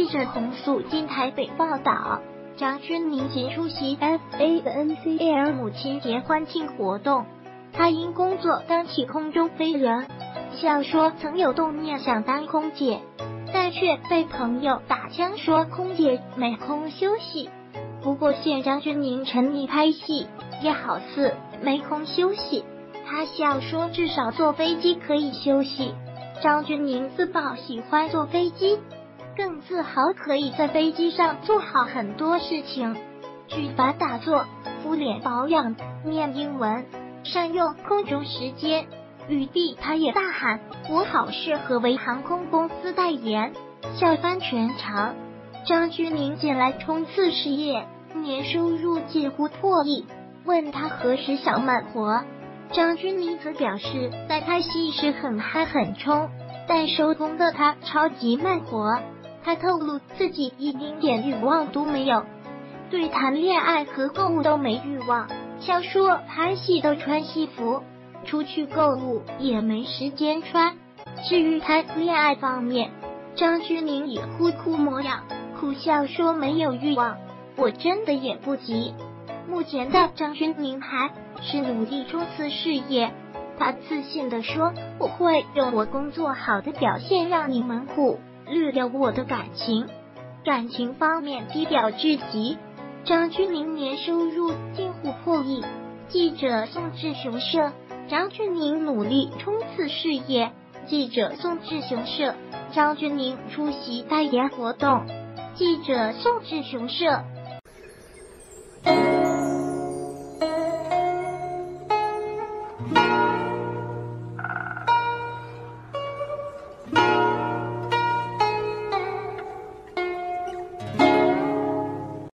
记者洪素进台北报道，张钧甯仅出席 FANCL 母亲节欢庆活动。他因工作当起空中飞人，笑说曾有动念想当空姐，但却被朋友打枪说空姐没空休息。不过现张钧甯沉迷拍戏，也好似没空休息。他笑说至少坐飞机可以休息。张钧甯自曝喜欢坐飞机，更自豪可以在飞机上做好很多事情，举凡打坐、敷脸保养、念英文，善用空中时间。雨地他也大喊我好适合为航空公司代言，笑翻全场。张钧甯近来冲刺事业，年收入几乎破亿，问他何时想慢活，张钧甯则表示在拍戏时很嗨很冲，但收工的他超级慢活。他透露自己一丁点欲望都没有，对谈恋爱和购物都没欲望，笑说拍戏都穿西服，出去购物也没时间穿。至于谈恋爱方面，张钧甯也哭哭模样，苦笑说没有欲望，我真的也不急。目前的张钧甯还是努力冲刺事业，他自信地说，我会用我工作好的表现让你们忽略了我的感情。感情方面低调至极，张钧甯年收入近乎破亿。记者宋志雄社，张钧甯努力冲刺事业。记者宋志雄社，张钧甯出席代言活动。记者宋志雄社。